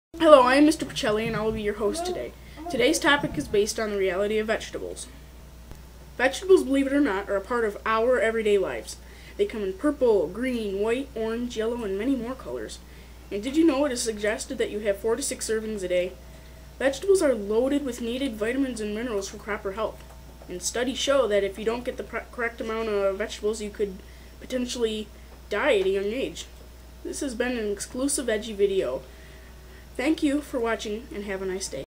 Hello, I am Mr. Pacelli and I will be your host today. Today's topic is based on the reality of vegetables. Vegetables, believe it or not, are a part of our everyday lives. They come in purple, green, white, orange, yellow, and many more colors. And did you know it is suggested that you have 4 to 6 servings a day? Vegetables are loaded with needed vitamins and minerals for proper health. And studies show that if you don't get the correct amount of vegetables, you could potentially die at a young age. This has been an exclusive Veggie video. Thank you for watching and have a nice day.